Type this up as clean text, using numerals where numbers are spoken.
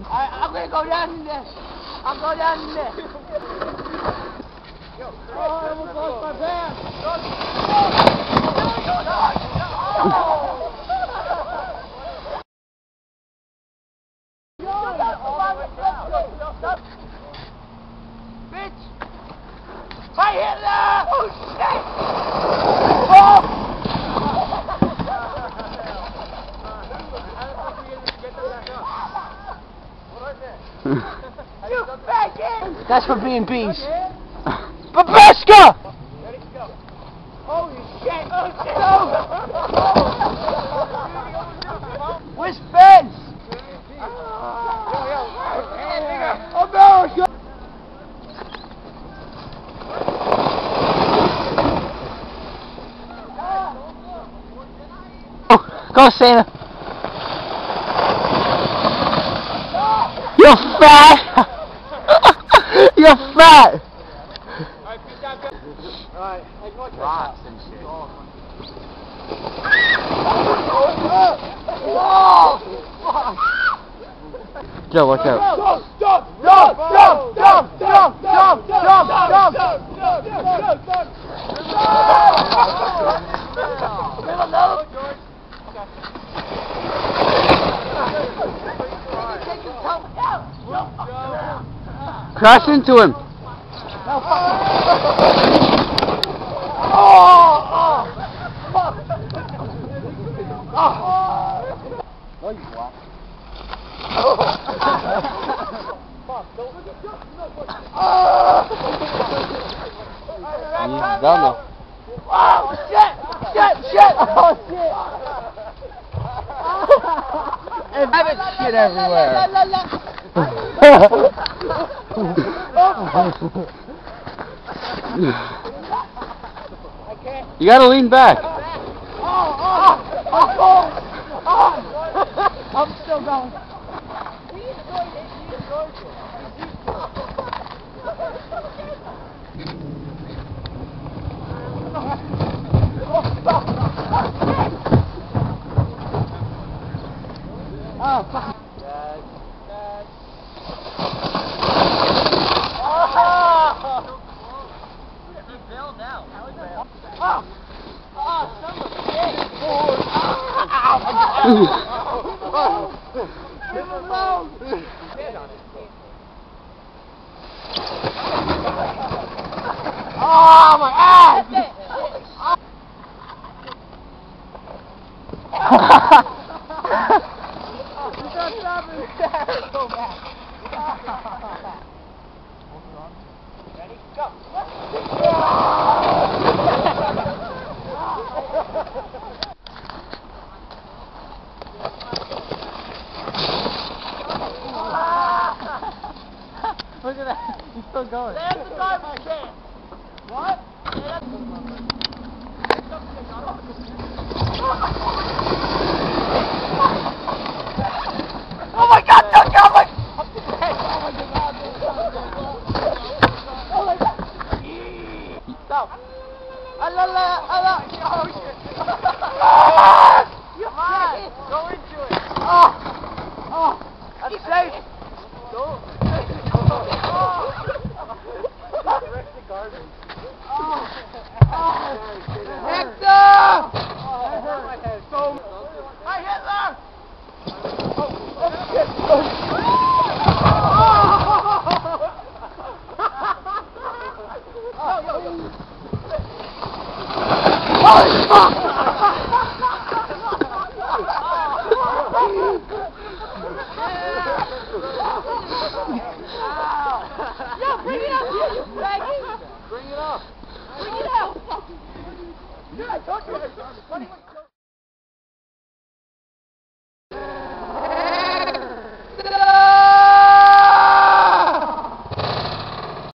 I'm gonna go down in there. I'll go down in there. Oh, I almost lost my pants. Bitch! Hi, Hitler! Oh, shit! Oh! You faggot! That's for B&B's. Babushka! Ready, go. Holy shit! Oh, shit! Oh. Where's Spence? America! Go, Santa. You're fat! You're fat! Alright, rocks and shit. Joe, watch out. Jump! Crash into him. He's done though. Oh shit! Oh shit! And rabbit shit everywhere. You gotta lean back. I'm still going. Oh, fuck. He bailed now. Son of a bitch. Leave him alone. Oh, my ass. Go back. Ready? Go. Look at that. He's still going. There's the garbage can. What? Oh my God! Don't kill me! Oh my God! Stop! Allah! Oh shit! Come on! Go into it! Oh! That's safe! Go! Wreck the garbage. Hector! That hurt my head so much. Hi, Hitler! Holy fuck! Yo, bring it up here, you faggot! Bring it up! Bring it out! Yeah, I told you.